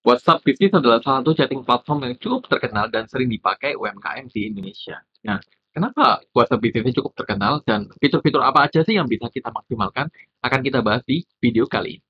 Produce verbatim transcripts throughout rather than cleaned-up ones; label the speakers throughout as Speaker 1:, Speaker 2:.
Speaker 1: WhatsApp Business adalah salah satu chatting platform yang cukup terkenal dan sering dipakai U M K M di Indonesia. Nah, kenapa WhatsApp Business ini cukup terkenal dan fitur-fitur apa aja sih yang bisa kita maksimalkan? Akan kita bahas di video kali ini.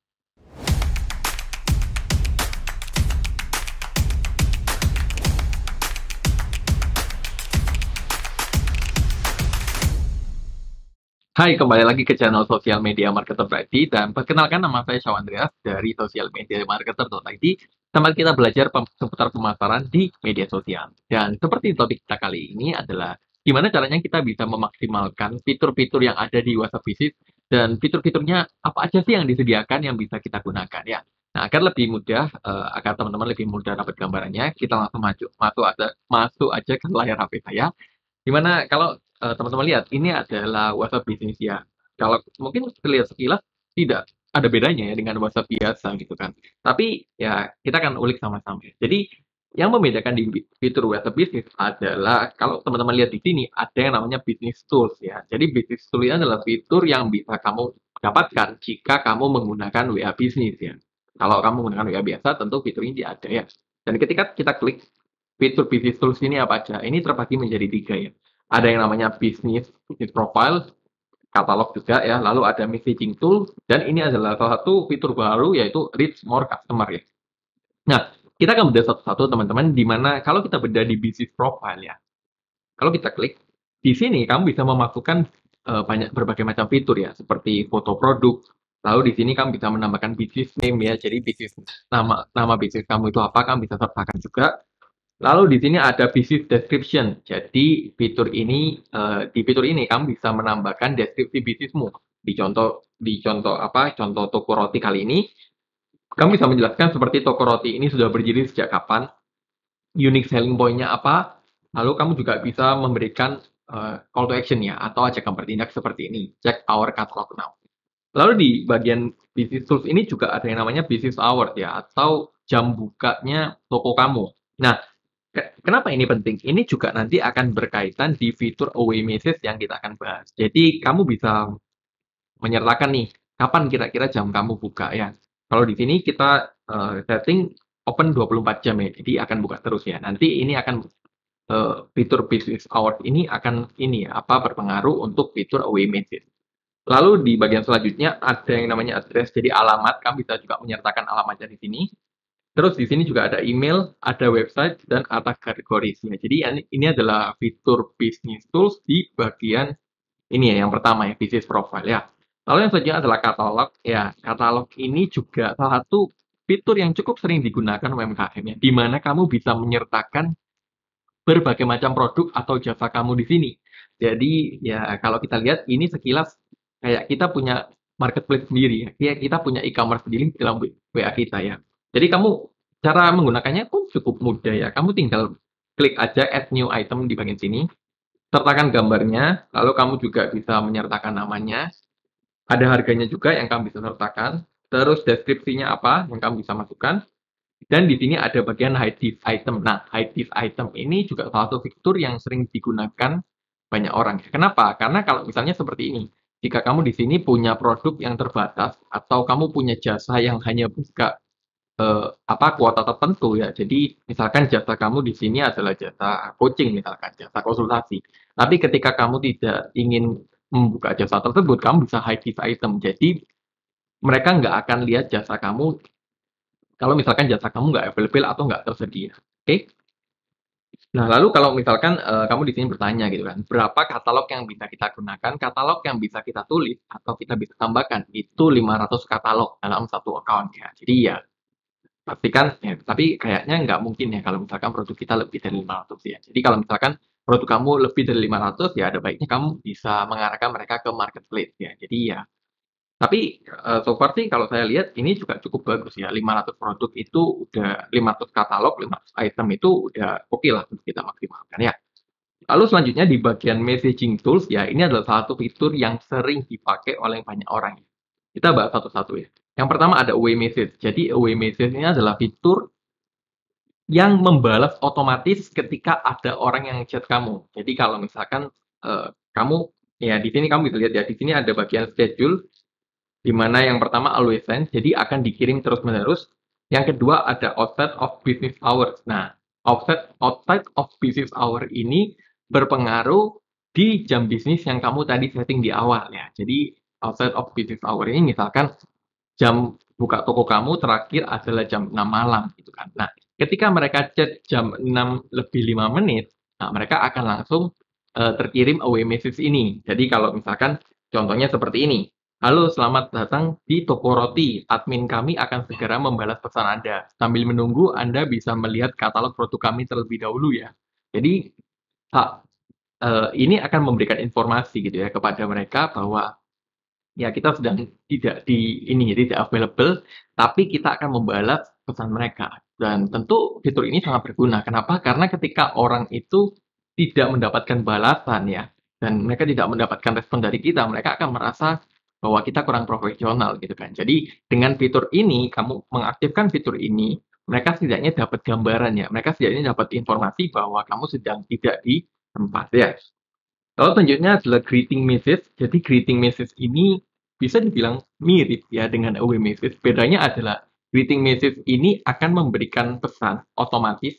Speaker 1: Hai, kembali lagi ke channel Sosial Media Marketer dot I D dan perkenalkan nama saya Syah Andreas dari Sosial Media Marketer dot I D. Tempat kita belajar seputar pemasaran di media sosial. Dan seperti topik kita kali ini adalah gimana caranya kita bisa memaksimalkan fitur-fitur yang ada di WhatsApp Business dan fitur-fiturnya apa aja sih yang disediakan yang bisa kita gunakan ya. Nah, agar lebih mudah, uh, agar teman-teman lebih mudah dapat gambarannya, kita langsung maju, masuk aja, masuk aja ke layar H P saya. Dimana kalau uh, teman-teman lihat ini adalah WhatsApp bisnis ya. Kalau mungkin terlihat sekilas tidak ada bedanya ya dengan WhatsApp biasa gitu kan. Tapi ya kita akan ulik sama-sama. Jadi yang membedakan di fitur WhatsApp bisnis adalah kalau teman-teman lihat di sini ada yang namanya business tools ya. Jadi business tools ini adalah fitur yang bisa kamu dapatkan jika kamu menggunakan W A bisnis ya. Kalau kamu menggunakan W A biasa tentu fitur ini tidak ada ya. Dan ketika kita klik fitur business tools ini apa aja? Ini terbagi menjadi tiga ya. Ada yang namanya business, business profile, katalog juga ya. Lalu ada messaging tool, dan ini adalah salah satu fitur baru yaitu reach more customer ya. Nah, kita akan bedah satu-satu teman-teman, di mana kalau kita bedah di business profile ya. Kalau kita klik, di sini kamu bisa memasukkan uh, banyak berbagai macam fitur ya, seperti foto produk. Lalu di sini kamu bisa menambahkan business name ya, jadi bisnis nama nama bisnis kamu itu apa, kamu bisa sertakan juga. Lalu di sini ada business description. Jadi fitur ini uh, di fitur ini kamu bisa menambahkan deskripsi bisnismu. Di contoh di contoh apa? Contoh toko roti kali ini, kamu bisa menjelaskan seperti toko roti ini sudah berdiri sejak kapan, unique selling point-nya apa. Lalu kamu juga bisa memberikan uh, call to action ya atau ajakan bertindak seperti ini. Check our catalog now. Lalu di bagian business tools ini juga ada yang namanya business hour ya atau jam bukanya toko kamu. Nah, kenapa ini penting? Ini juga nanti akan berkaitan di fitur away message yang kita akan bahas. Jadi kamu bisa menyertakan nih, kapan kira-kira jam kamu buka ya. Kalau di sini kita uh, setting open dua puluh empat jam ya, jadi akan buka terus ya. Nanti ini akan uh, fitur business hour ini akan ini ya, apa berpengaruh untuk fitur away message. Lalu di bagian selanjutnya ada yang namanya address, jadi alamat. Kamu bisa juga menyertakan alamatnya di sini. Terus di sini juga ada email, ada website, dan ada kategorinya. Jadi ini adalah fitur business tools di bagian ini ya, yang pertama ya, business profile ya. Lalu yang selanjutnya adalah katalog. Ya, katalog ini juga salah satu fitur yang cukup sering digunakan U M K M ya, di mana kamu bisa menyertakan berbagai macam produk atau jasa kamu di sini. Jadi ya kalau kita lihat ini sekilas kayak kita punya marketplace sendiri ya. Kayak kita punya e-commerce sendiri dalam W A kita ya. Jadi kamu cara menggunakannya pun cukup mudah ya. Kamu tinggal klik aja add new item di bagian sini, sertakan gambarnya, lalu kamu juga bisa menyertakan namanya. Ada harganya juga yang kamu bisa sertakan, terus deskripsinya apa yang kamu bisa masukkan. Dan di sini ada bagian hide this item. Nah, hide this item ini juga salah satu fitur yang sering digunakan banyak orang. Kenapa? Karena kalau misalnya seperti ini, jika kamu di sini punya produk yang terbatas atau kamu punya jasa yang hanya buka eh, apa kuota tertentu ya. Jadi misalkan jasa kamu di sini adalah jasa coaching misalkan, jasa konsultasi. Tapi ketika kamu tidak ingin membuka jasa tersebut, kamu bisa hide this item. Jadi mereka nggak akan lihat jasa kamu kalau misalkan jasa kamu nggak available atau nggak tersedia. Oke? Okay? Nah, lalu kalau misalkan uh, kamu di sini bertanya gitu kan, berapa katalog yang bisa kita gunakan? Katalog yang bisa kita tulis atau kita bisa tambahkan itu lima ratus katalog dalam satu account ya. Jadi ya pastikan ya, tapi kayaknya nggak mungkin ya kalau misalkan produk kita lebih dari lima ratus ya. Jadi kalau misalkan produk kamu lebih dari lima ratus ya ada baiknya kamu bisa mengarahkan mereka ke marketplace ya. Jadi ya tapi uh, so far sih kalau saya lihat ini juga cukup bagus ya. lima ratus produk itu udah lima ratus katalog, lima ratus item itu udah oke okay lah untuk kita maksimalkan ya. Lalu selanjutnya di bagian messaging tools ya, ini adalah salah satu fitur yang sering dipakai oleh banyak orang. Kita bahas satu-satu ya. Yang pertama ada away message. Jadi away message ini adalah fitur yang membalas otomatis ketika ada orang yang chat kamu. Jadi kalau misalkan uh, kamu ya di sini kamu bisa lihat ya di sini ada bagian schedule di mana yang pertama always send, jadi akan dikirim terus-menerus. Yang kedua ada outside of business hours. Nah, outside outside of business hour ini berpengaruh di jam bisnis yang kamu tadi setting di awal ya. Jadi outside of business hour ini misalkan jam buka toko kamu terakhir adalah jam enam malam gitu kan. Nah, ketika mereka chat jam enam lebih lima menit, nah mereka akan langsung uh, terkirim away message ini. Jadi kalau misalkan contohnya seperti ini. Halo, selamat datang di toko roti. Admin kami akan segera membalas pesan Anda. Sambil menunggu, Anda bisa melihat katalog produk kami terlebih dahulu ya. Jadi, ha, uh, ini akan memberikan informasi gitu ya kepada mereka bahwa ya kita sedang tidak di ini, tidak available, tapi kita akan membalas pesan mereka. Dan tentu fitur ini sangat berguna. Kenapa? Karena ketika orang itu tidak mendapatkan balasan ya, dan mereka tidak mendapatkan respon dari kita, mereka akan merasa bahwa kita kurang profesional gitu kan. Jadi dengan fitur ini, kamu mengaktifkan fitur ini, mereka setidaknya dapat gambaran ya, mereka setidaknya dapat informasi bahwa kamu sedang tidak di tempat ya. Lalu selanjutnya adalah greeting message. Jadi greeting message ini bisa dibilang mirip ya dengan away message. Bedanya adalah greeting message ini akan memberikan pesan otomatis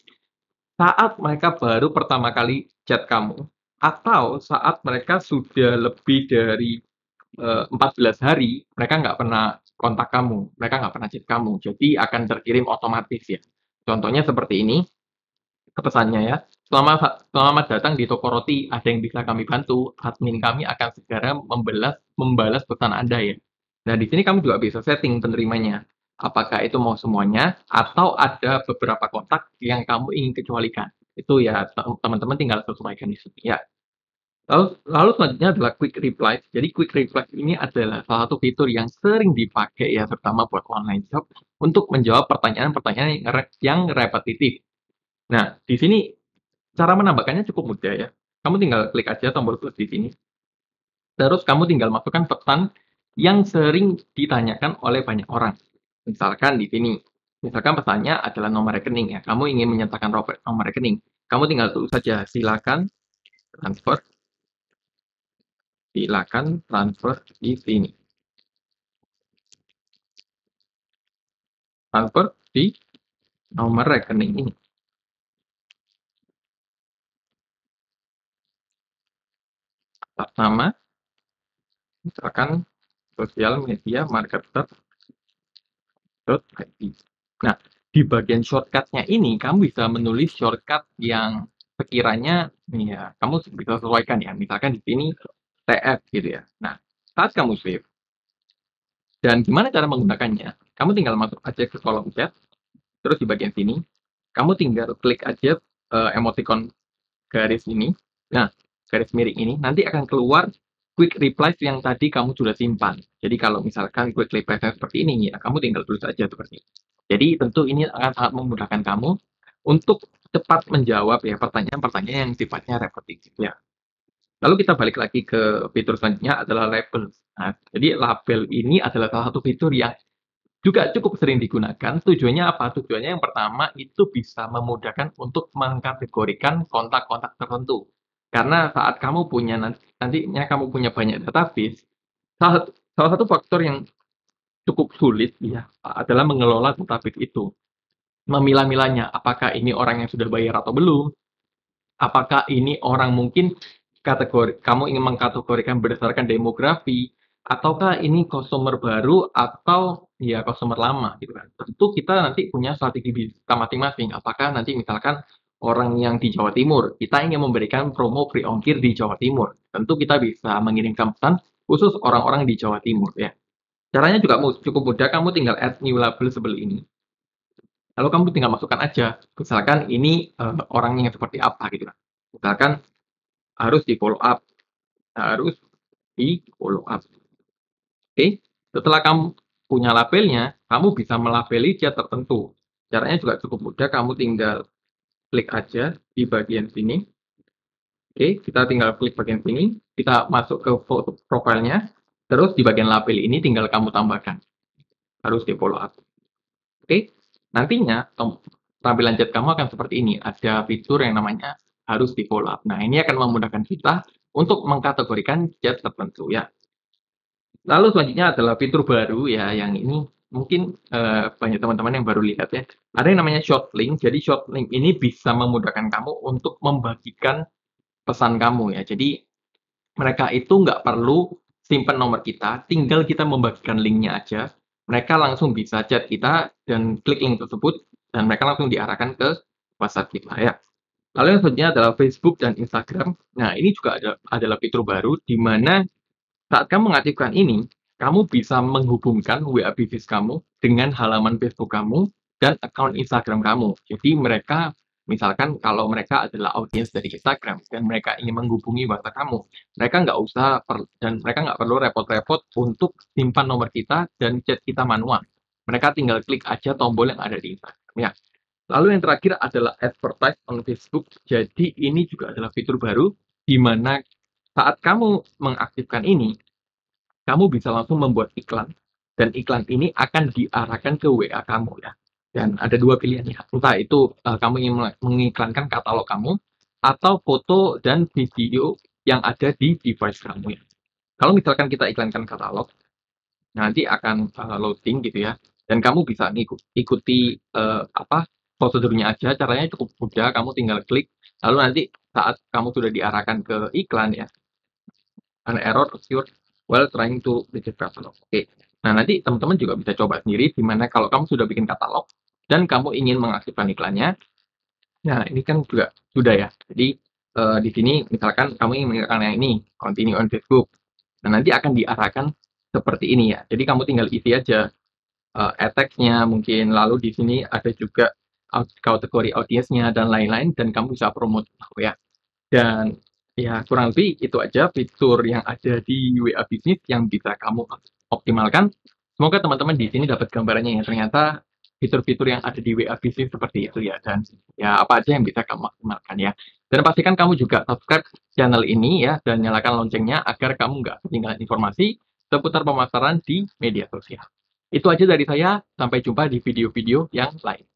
Speaker 1: saat mereka baru pertama kali chat kamu atau saat mereka sudah lebih dari eh, empat belas hari mereka nggak pernah kontak kamu, mereka nggak pernah chat kamu. Jadi akan terkirim otomatis ya. Contohnya seperti ini pesannya ya. Selamat selamat datang di toko roti. Ada yang bisa kami bantu? Admin kami akan segera membalas membalas pesan Anda ya. Nah, di sini kamu juga bisa setting penerimanya. Apakah itu mau semuanya atau ada beberapa kontak yang kamu ingin kecualikan. Itu ya teman-teman tinggal sesuaikan di sini ya. Lalu, lalu selanjutnya adalah quick reply. Jadi quick reply ini adalah salah satu fitur yang sering dipakai ya, terutama buat online shop untuk menjawab pertanyaan-pertanyaan yang, yang repetitif. Nah, di sini cara menambahkannya cukup mudah ya. Kamu tinggal klik aja tombol plus di sini. Terus kamu tinggal masukkan pesan yang sering ditanyakan oleh banyak orang. Misalkan di sini. Misalkan pesannya adalah nomor rekening ya. Kamu ingin menyatakan nomor rekening. Kamu tinggal tulis saja silakan transfer. Silakan transfer di sini. Transfer di nomor rekening ini. Atas nama misalkan sosial media marketer. Nah, di bagian shortcut-nya ini kamu bisa menulis shortcut yang sekiranya ya kamu bisa sesuaikan ya. Misalkan di sini T F gitu ya. Nah, saat kamu save dan gimana cara menggunakannya? Kamu tinggal masuk aja ke kolom chat, terus di bagian sini kamu tinggal klik aja uh, emoticon garis ini. Nah, garis miring ini nanti akan keluar quick replies yang tadi kamu sudah simpan. Jadi kalau misalkan quick replies seperti ini ya, kamu tinggal tulis aja seperti ini. Jadi tentu ini akan sangat memudahkan kamu untuk cepat menjawab ya pertanyaan-pertanyaan yang sifatnya repetitif ya. Lalu kita balik lagi ke fitur selanjutnya adalah label. Nah, jadi label ini adalah salah satu fitur yang juga cukup sering digunakan. Tujuannya apa? Tujuannya yang pertama itu bisa memudahkan untuk mengkategorikan kontak-kontak tertentu. Karena saat kamu punya nantinya kamu punya banyak database, salah, salah satu faktor yang cukup sulit ya adalah mengelola database itu. Memilah-milahnya, apakah ini orang yang sudah bayar atau belum? Apakah ini orang mungkin kategori kamu ingin mengkategorikan berdasarkan demografi, ataukah ini customer baru atau ya customer lama gitu kan. Tentu kita nanti punya strategi kita masing-masing. Apakah nanti misalkan orang yang di Jawa Timur, kita ingin memberikan promo free ongkir di Jawa Timur. Tentu kita bisa mengirimkan pesan khusus orang-orang di Jawa Timur ya. Caranya juga cukup mudah, kamu tinggal add new label seperti ini. Lalu kamu tinggal masukkan aja, misalkan ini uh, orangnya seperti apa gitu kan. Misalkan harus di follow up, harus di follow up. Oke, setelah kamu punya labelnya, kamu bisa melabeli chat tertentu. Caranya juga cukup mudah, kamu tinggal klik aja di bagian sini. Oke, kita tinggal klik bagian sini, kita masuk ke foto profilnya, terus di bagian label ini tinggal kamu tambahkan. Harus di follow up. Oke, nantinya tampilan chat kamu akan seperti ini. Ada fitur yang namanya harus di follow up. Nah, ini akan memudahkan kita untuk mengkategorikan chat tertentu ya. Lalu selanjutnya adalah fitur baru ya, yang ini mungkin eh, banyak teman-teman yang baru lihat ya. Ada yang namanya short link. Jadi short link ini bisa memudahkan kamu untuk membagikan pesan kamu ya. Jadi mereka itu nggak perlu simpan nomor kita, tinggal kita membagikan linknya aja. Mereka langsung bisa chat kita dan klik link tersebut dan mereka langsung diarahkan ke WhatsApp kita ya. Lalu yang selanjutnya adalah Facebook dan Instagram. Nah, ini juga ada adalah fitur baru di mana saat kamu mengaktifkan ini, kamu bisa menghubungkan W A bisnis kamu dengan halaman Facebook kamu dan akun Instagram kamu. Jadi mereka, misalkan kalau mereka adalah audiens dari Instagram dan mereka ingin menghubungi WhatsApp kamu, mereka nggak usah per- dan mereka nggak perlu repot-repot untuk simpan nomor kita dan chat kita manual. Mereka tinggal klik aja tombol yang ada di Instagram ya. Lalu yang terakhir adalah advertise on Facebook. Jadi ini juga adalah fitur baru di mana saat kamu mengaktifkan ini, kamu bisa langsung membuat iklan. Dan iklan ini akan diarahkan ke W A kamu ya. Dan ada dua pilihannya. Entah itu uh, kamu ingin mengiklankan katalog kamu atau foto dan video yang ada di device kamu ya. Kalau misalkan kita iklankan katalog, nanti akan uh, loading gitu ya. Dan kamu bisa ikuti uh, apa prosedurnya aja. Caranya cukup mudah. Kamu tinggal klik. Lalu nanti saat kamu sudah diarahkan ke iklan ya, an error occurred while trying to retrieve catalog. Oke. Nah, nanti teman-teman juga bisa coba sendiri di mana kalau kamu sudah bikin katalog dan kamu ingin mengaktifkan iklannya. Nah, ini kan juga sudah ya. Jadi eh, di sini misalkan kamu ingin menggunakan yang ini, continue on Facebook. Nah, nanti akan diarahkan seperti ini ya. Jadi kamu tinggal isi aja eh, attack-nya mungkin. Lalu di sini ada juga out- kategori audiensnya dan lain-lain dan kamu bisa promote ya. Dan ya kurang lebih itu aja fitur yang ada di W A Bisnis yang bisa kamu optimalkan. Semoga teman-teman di sini dapat gambarannya ya. Ternyata fitur-fitur yang ada di W A Bisnis seperti itu ya. Dan ya apa aja yang bisa kamu optimalkan ya. Dan pastikan kamu juga subscribe channel ini ya. Dan nyalakan loncengnya agar kamu nggak ketinggalan informasi seputar pemasaran di media sosial. Itu aja dari saya. Sampai jumpa di video-video yang lain.